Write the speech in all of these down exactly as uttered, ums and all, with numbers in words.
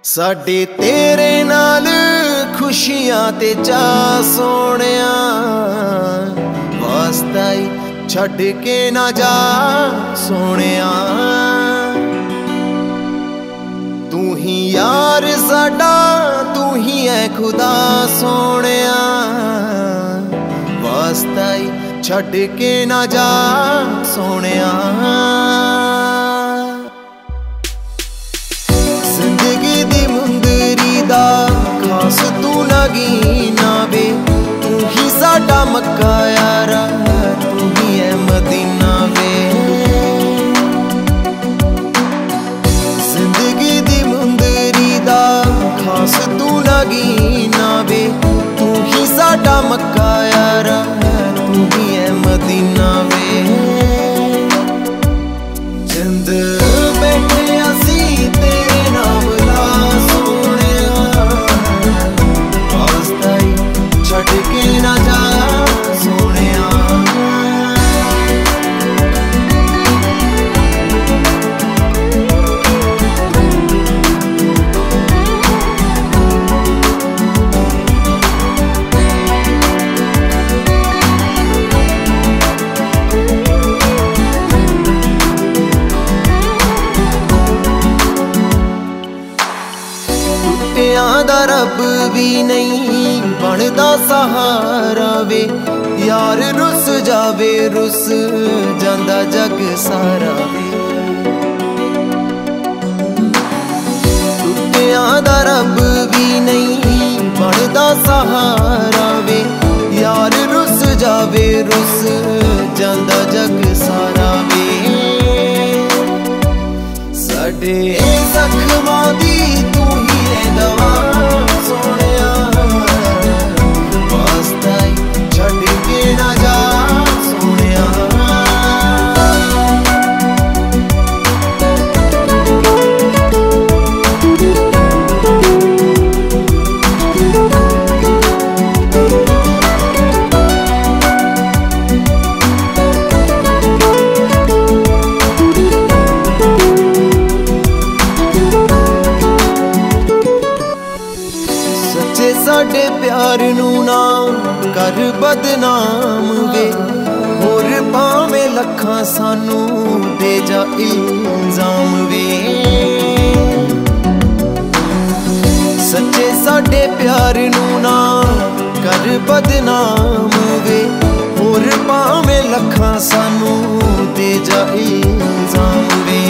साडे तेरे नाल खुशियां ते चा सोनिया, वास्ता ही छड़ के ना जा सोनिया। तू ही यार साडा, तू ही है खुदा सोनिया, वास्ता ही छड़ के ना जा सोनिया। जिंदगी दी मुंदरी दा खास तू नगीना वे, तू ही साडा मक्का यारा, तू ही है मदीना वे। जिंदगी दी मुंदरी दा खास तू नगीना वे, तू ही साडा मक्का यारा, तू ही है मदीना वे। जिंद बैठे असी तेरे नाम ला सोनिया, वास्ता ही छड़ के ना जा सोनिया। दा रब भी नहीं बनदा सहारा वे, यार रुस जावे रुस जांदा जग सारा वे। टुटिया दा रब भी नहीं बनदा सहारा वे, यार रुस जावे रुस जांदा जग सारा वे। साडे जख्मां दी तू ही है दवा सोनिया, वास्ता ही छड़ के ना जा सोनिया। साडे प्यार नू ना कर बदनाम वे, होर भावें लखां सानू दे जा इल्जाम वे। सच्चे साडे प्यार नू ना कर बदनाम वे, होर भावें लखां सानू दे जा इल्जाम वे।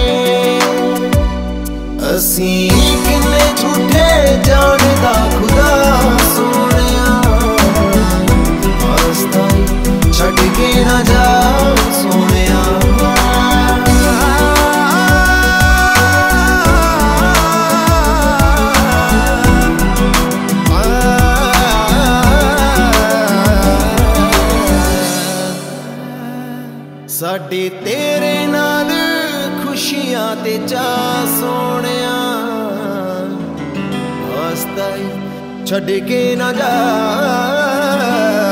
असी किन्ने झूठे जानदा खुदा सोनिया, वास्ता ही छड़ के ना जा सोनिया। साडे तेरे नाल खुशियां ते चा सोनिया, वास्ता ही छड़ के ना जा।